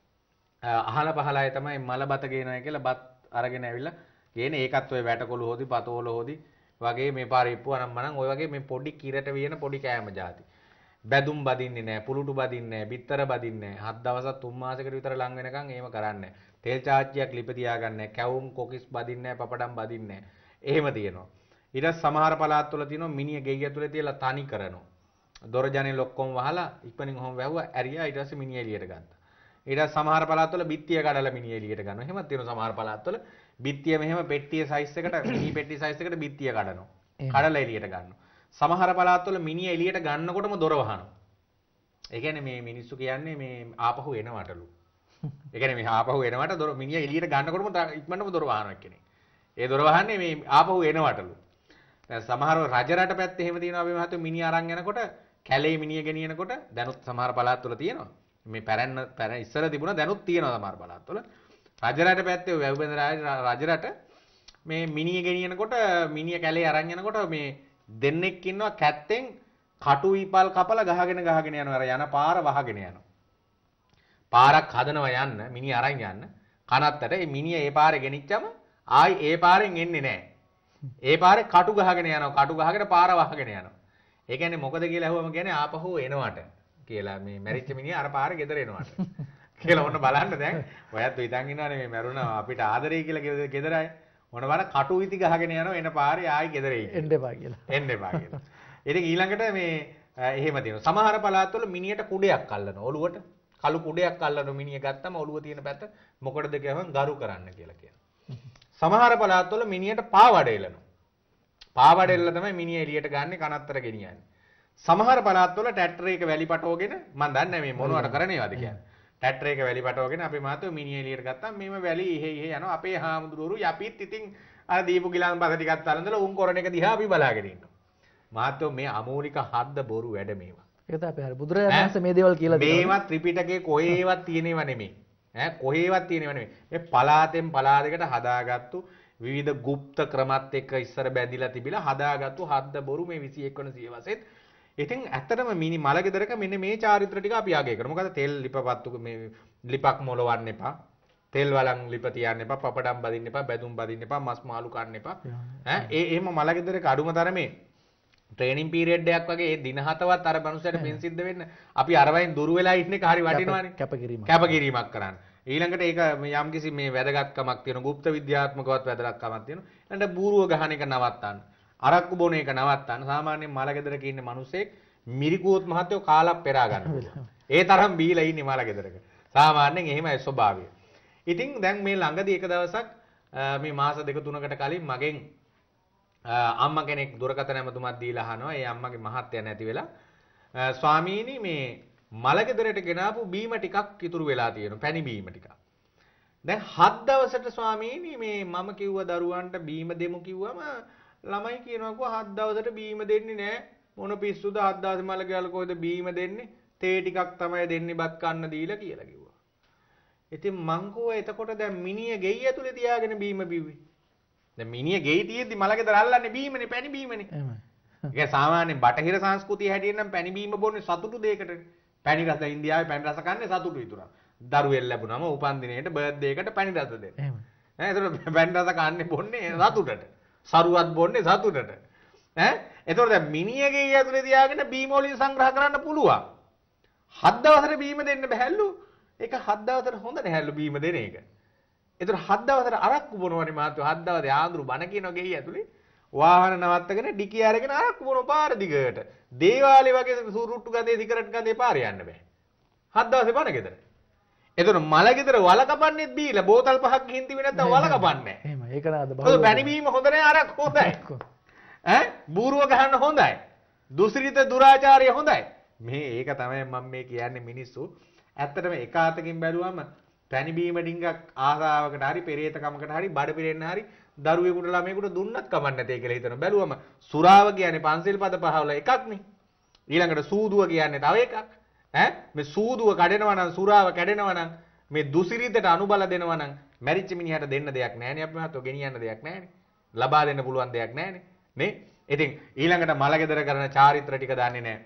අහල පහලයි තමයි මල බත ගේනවා කියලා බත් අරගෙන ඇවිල්ලා ගේන ඒකත් ඔය වැටකොළු හොදි පතෝල හොදි වගේ මේ පාරිප්පුව නම් මනම් ඔය වගේ මේ පොඩි කිරට වියන පොඩි කෑම જાති. බැදුම් බදින්නේ නැහැ, පුලුටු බදින්නේ නැහැ, බිත්තර බදින්නේ නැහැ. හත් දවසක් තුන් මාසයකට විතර ලඟ වෙනකන් එහෙම කරන්නේ නැහැ. තෙල් චාච්චියක් ලිප තියාගන්නේ නැහැ, කැවුම් කොකිස් බදින්නේ නැහැ, පපඩම් බදින්නේ නැහැ. එහෙම තියෙනවා. ඊට සමහර පළාත්වල තියෙනවා මිනිහ ගෙයි ඇතුලේ තියලා තනි කරනවා. දොර ජනෙල් ඔක්කොම වහලා ඉක්මනින් ඔහොම වැහුවා ඇරියා ඊට පස්සේ මිනිහ එළියට ගත්තා. ඊට සමහර පළාත්වල බිත්තිය කඩලා මිනිහ එළියට ගන්නවා. එහෙමත් තියෙනවා සමහර පළාත්වල බිත්තිය මෙහෙම පෙට්ටිය සයිස් එකට මිනි පෙට්ටිය සයිස් එකට බිත්තිය කඩනවා. කඩලා එළියට ගන්නවා. සමහර පළාත්වල මිනිහ එළියට ගන්නකොටම දොර වහනවා. ඒ කියන්නේ මේ මිනිස්සු කියන්නේ මේ ආපහු එනවටලු. ඒ කියන්නේ මේ ආපහු එනවට දොර මිනිහ එළියට ගන්නකොටම ඉක්මනටම දොර වහනවා එක්කෙනෙක්. ඒ දොර වහන්නේ මේ ආපහු එනවටලු. දැන් සමහර රජ රට පැත්තේ එහෙම තියෙනවා අපි මහත්තයෝ මිනිහ අරන් යනකොට කැලේ මිනිහ ගෙනියනකොට දැනුත් සමහර පළාත්වල තියෙනවා. මේ පැරැන්න පැර ඉස්සර තිබුණා දැනුත් තියෙනවා සමහර පළාත්වල. රජ රට පැත්තේ වැව් බඳරායේ රජ රට මේ මිනිහ ගෙනියනකොට මිනිහ කැලේ අරන් යනකොට මේ දෙන්නෙක් ඉන්නවා කැත්තෙන් කටු විපල් කපලා ගහගෙන ගහගෙන යනවා. අර යන පාර වහගෙන යනවා. පාරක් හදනවා යන්න මිනිහ අරන් යන්න. කනත්තට මේ මිනිහ ඒ පාරේ ගෙනිච්චම ආයි ඒ පාරෙන් එන්නේ නැහැ. ඒ පාරේ කටු ගහගෙන යනවා. කටු ගහගෙන පාර වහගෙන යනවා. ඒ කියන්නේ මොකද කියලා අහුවම කියන්නේ ආපහු එනවට කියලා මේ මැරිච්ච මිනිහ අර පාරේ ගෙදර එනවට. කියලා ඔන්න බලන්න දැන් ඔයත් හිතන් ඉන්නවනේ මේ මැරුණා අපිට ආදරේ කියලා ගෙදර අය. මොන වර කටු විති ගහගෙන යනවා එන පාරේ ආයි ගෙදර එන්න එන්න එපා කියලා. එන්න එපා කියලා. ඉතින් ඊළඟට මේ එහෙම තියෙනවා. සමහර පළාත්වල මිනියට කුඩයක් අල්ලනවා ඔළුවට. කළු කුඩයක් අල්ලන මිනිය ගත්තම ඔළුව තියෙන පැත්ත මොකටද කියවම ගරු කරන්න කියලා කියනවා. සමහර පළාත්වල මිනියට පාවඩ එලනවා. පාවඩ එල්ල තමයි මිනිය එළියට ගන්න කනත්තර ගෙනියන්නේ. සමහර පළාත්වල ට්‍රැක්ටර් එක වැලි පටවගෙන මම දන්නේ මේ මොනවට කරන්නේවද කියන්නේ. ට්‍රැක්ටර් එක වැලි පටවගෙන අපි මාතෝ මිනිය එළියට ගත්තාම මේම වැලි එහෙ එහෙ යනවා. අපේ හාමුදුරුවෝ යපිත් ඉතින් අර දීපු ගිලන් බස ටිකක් තරන්දලා උන් කරන එක දිහා අපි බලාගෙන ඉන්නවා. මාතෝ මේ අමෝලික හද්ද බොරු වැඩ මේවා. ඒක තමයි හරි බුදුරජාණන් වහන්සේ මේ දේවල් කියලා දෙනවා. මේවා ත්‍රිපිටකේ කොහේවත් තියෙනව නෙමෙයි. ඈ කොහේවත් තියෙනව නෙමෙයි. මේ පලාතෙන් පලාදයකට හදාගත්තු විවිධ গুপ্ত ක්‍රමත් එක්ක ඉස්සර බැඳිලා තිබිලා හදාගත්තු හද්ද බොරු මේ විසි එක් වන සියවසෙත්. ඉතින් ඇත්තටම මිනි මලගෙදරක මෙන්න මේ චාරිත්‍ර ටික අපි ආගේ කරමු. මොකද තෙල් ලිපපත්තු මේ ලිපක් මොලවන්න එපා. තෙල් වලන් ලිප තියන්න එපා, පපඩම් බදින්න එපා, බැදුම් බදින්න එපා, මස් මාළු කන්න එපා. ඈ ඒ එහෙම මල ගෙදරක අඩුම තරමේ ට්‍රේනින් පීරියඩ් එකක් වගේ ඒ දින හතවත් අර මනුස්සයට පින් සිද්ධ වෙන්න අපි අර වයින් දුර වෙලා ඉන්න එක හරි වටිනවනේ. කැපකිරීමක්. කැපකිරීමක් කරන්න. ඊළඟට ඒක යම්කිසි මේ වැදගත්කමක් තියෙන গুপ্ত විද්‍යාත්මකවත් වැදගත්කමක් තියෙනවා. ඊළඟට බූරුව ගහන එක නවත්තන්න. අරක්කු බොන එක නවත්තන්න. සාමාන්‍යයෙන් මල ගෙදරක ඉන්න මිනිස්සෙක් මිරිකුවොත් මහත්තයෝ කාලා පෙරා ගන්නවා. ඒ තරම් බීලා ඉන්නේ මල ගෙදරක. සාමාන්‍යයෙන් එහෙමයි ස්වභාවය. ඉතින් දැන් මේ ළඟදී එක දවසක් මේ මාස දෙක තුනකට කලින් මගෙන් අම්මා කෙනෙක් දුරකථන ඇමතුමක් දීලා අහනවා. ඒ අම්මගේ මහත්තයා නැති වෙලා ස්වාමීනි මේ මල ගෙදරට ගෙනාපු බීම ටිකක් ඉතුරු වෙලා තියෙනවා. පැණි බීම ටිකක්. දැන් හත් දවසට ස්වාමීනි මේ මම කිව්වා දරුවන්ට බීම දෙමු කිව්වම ළමයි කියනවා කෝ හත් දවසට බීම දෙන්නේ නැහැ. මොන පිස්සුද හත් දවසේ මල ගෙවල කොහෙද බීම දෙන්නේ? තේ ටිකක් තමයි දෙන්නේ බත් කන්න දීලා කියලා කිව්වා. ඉතින් මං කෝ එතකොට දැන් මිනිය ගෙයි ඇතුලේ තියාගෙන බීම බිව්වේ. දැන් මිනිය ගෙයි තියෙද්දි මල ගෙදර අල්ලන්නේ බීමනේ පැණි බීමනේ. එහෙමයි. ඒක සාමාන්‍යයෙන් බටහිර සංස්කෘතිය හැටියෙන් නම් පැණි බීම බොන්නේ සතුටු දෙයකටනේ. පැණි රස ඉන්දියාවේ පැණි රස කන්නේ සතුටු විතරයි. දරුවෙල් ලැබුණාම උපන් දිනේට බර්ත්ඩේ එකට පැණි රස දෙන්න. එහෙමයි. ඈ ඒතර පැණි රස කන්නේ බොන්නේ සතුටට. සරුවත් බොන්නේ සතුටට. ඈ ඒතර දැන් මිනියගේ ඇතුලේ තියාගෙන බීම වලින් සංග්‍රහ කරන්න පුළුවන්. හත් දවසට බීම දෙන්න බැහැලු. ඒක හත් දවසට හොඳ නැහැලු බීම දෙන එක. ඒතර හත් දවසට අරක්කු බොනවනේ මාත්‍ය හත් දවසේ ආඳුරු බණ කියනවා ගෙයි ඇතුලේ. වාහන නවත්තගෙන ඩිකිය අරගෙන අරක්කු බොන පාර දිගට. දේවාලේ වගේ සුරුට්ටු ගඳේ සිගරට් ගඳේ පාරේ යන්න බෑ. හත් දවසේ බණ ගෙදර. ඒතර මල ගෙදර වල කපන්නේත් බීලා බෝතල් පහක් ගිහින් තිබෙ නැත්තම් වල කපන්නේ නැහැ. එහෙම ඒක නේද බහුව. ඒක පැණි බීම හොඳ නැහැ අරක් හොඳයි. ඈ බූරුව ගහන්න හොඳයි. දුසිරිත දුරාචාරය හොඳයි. මේ ඒක තමයි මම මේ කියන්නේ මිනිස්සු ඇත්තටම එක අතකින් බැලුවම පැණි බීම ඩිංගක් ආසාවකට හරි පෙරේතකමකට හරි බඩ පිරෙන්න හරි දරුවෙකුට ළමයෙකුට දුන්නත් කමක් නැතේ කියලා හිතන බැලුවම සුරාව කියන්නේ පන්සිල් පද පහවල එකක්නේ. ඊළඟට සූදුව කියන්නේ තව එකක්. ඈ මේ සූදුව කඩෙනවා නම් සුරාව කැඩෙනවා නම් මේ දුසිරිතට අනුබල දෙනවා නම් මැරිච්ච මිනිහට දෙන්න දෙයක් නැහැනේ අපි මහත්තයෝ ගෙනියන්න දෙයක් නැහැනේ. ලබා දෙන්න පුළුවන් දෙයක් නැහැනේ. නේ? ඉතින් ඊළඟට මල ගෙදර කරන චාරිත්‍ර ටික දන්නේ නැහැ.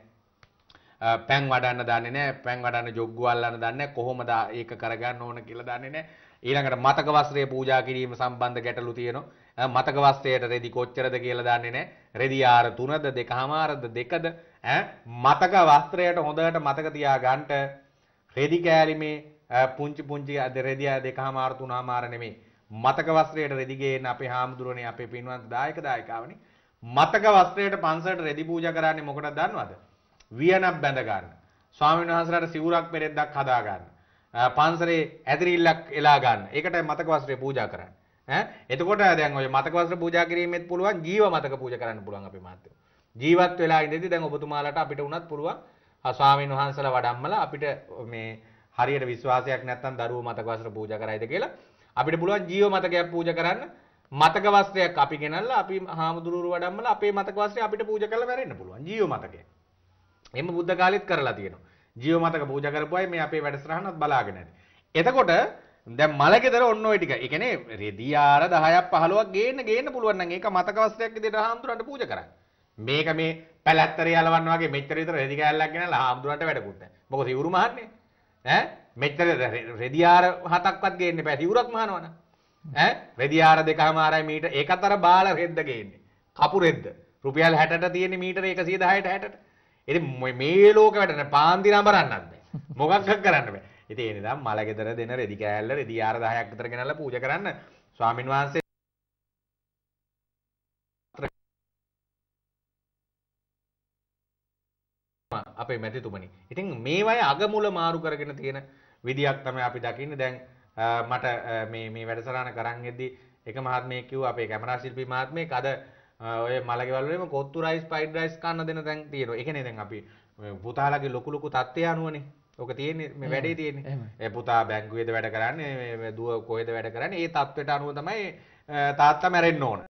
පැන් වඩන්න දන්නේ නැහැ. පැන් වඩන්න ජොග්ගු අල්ලන්න දන්නේ නැහැ. කොහොමද ඒක කරගන්න ඕන කියලා දන්නේ නැහැ. ඊළඟට මතක වස්ත්‍රය පූජා කිරීම සම්බන්ධ ගැටලු තියෙනවා. මතක වස්ත්‍රයට රෙදි කොච්චරද කියලා දන්නේ නැහැ. රෙදි ආර තුනද දෙකමාරද දෙකද ඈ මතක වස්ත්‍රයට හොඳට මතක තියා ගන්නට රෙදි කෑලිමේ පුංචි පුංචි රෙදි දෙකමාර තුනමාර නෙමෙයි. මතක වස්ත්‍රයට රෙදි ගේන අපේ හාමුදුරනේ අපේ පින්වත් දායක දායකාවනේ. මතක වස්ත්‍රයට පන්සලට රෙදි පූජා කරන්නේ මොකටද දන්නවද? වියනක් බැඳ ගන්න. ස්වාමීන් වහන්සේලාට සිවුරක් පෙරෙද්දක් හදා ගන්න. පන්සලේ ඇතිරිල්ලක් එලා ගන්න. ඒකටයි මතක වස්ත්‍රය පූජා කරන්නේ. ඈ එතකොට දැන් ඔය මතක වස්ත්‍ර පූජා කිරීමෙත් පුළුවන් ජීව මතක පූජා කරන්න පුළුවන් අපේ මාත්‍යෝ. ජීවත් වෙලා ඉඳිද්දි දැන් ඔබතුමාලාට අපිට උනත් පුළුවන් ස්වාමීන් වහන්සේලා වඩම්මලා අපිට මේ හරියට විශ්වාසයක් නැත්නම් දරුවෝ මතක වස්ත්‍ර පූජා කරයිද කියලා අපිට පුළුවන් ජීව මතකයක් පූජා කරන්න. මතක වස්ත්‍රයක් අපි ගෙනල්ලා අපි හාමුදුරුවෝ වඩම්මලා අපේ මතක වස්ත්‍රය අපිට පූජා කරලා මැරෙන්න පුළුවන් ජීව මතකය. එහෙම බුද්ධ කාලෙත් කරලා තියෙනවා. ජීව මතක පූජා කරපුවයි මේ අපේ වැඩසටහනත් බලාගෙන ඇති. එතකොට දැන් මල ගෙදර ඔන්න ඔය ටික. ඒ කියන්නේ රෙදි ආර දහයක් පහළොවක් ගේන්න ගේන්න පුළුවන් නම් ඒක මතක වස්ත්‍රයක් විදිහට හාමුදුරන්ට පූජා කරන්න. මේක මේ පැලැත්තරේ යලවන්න වගේ මෙච්චර විතර රෙදි කෑල්ලක් ගෙනලා හාමුදුරන්ට වැඩකුත් නැහැ. මොකද සිවුරු මහන්නේ. ඈ මෙච්චර රෙදි ආර හතක්වත් ගේන්න බෑ සිවුරක් මහනවනම්. ඈ රෙදි ආර දෙකමාරයි මීටර ඒකත් අර බාල රෙද්ද ගේන්නේ. කපු රෙද්ද. රුපියල් හැටට තියෙන මීටර එකසිය දහයට හැටට. ඉතින් මේ ලෝකෙ වැඩන පාන්දි නඹරන්නත් බෑ. මොකක්ද කරන්න බෑ. ඉතින් ඒ නිසා මල ගෙදර දෙන රෙදි කෑල්ල රෙදි ආර දහයක් විතර ගෙනල්ලා පූජා කරන්න ස්වාමින් වහන්සේ අපේ මැතිතුමනි. ඉතින් මේවයි අගමුල මාරු කරගෙන තියෙන විදියක් තමයි අපි දකින්නේ. දැන් මට මේ මේ වැඩසටහන කරන් යද්දි එක මහත්මයෙක් කිව්වා අපේ කැමරා ශිල්පී මහත්මයෙක් අද ඔය මලගෙවල් වලම කොත්තු රයිස් ෆ්‍රයිඩ් රයිස් කන්න දෙන තැන් තියෙනවා. ඒ කියන්නේ දැන් අපි පුතාලගේ ලොකු ලොකු තත්ත්වය අනුවනේ. ඔක තියෙන්නේ මේ වැඩේ තියෙන්නේ. ඒ පුතා බැංකුවේද වැඩ කරන්නේ, මේ දුව කොහෙද වැඩ කරන්නේ. ඒ තත්ත්වයට අනුව තමයි තාත්තා මැරෙන්න ඕන.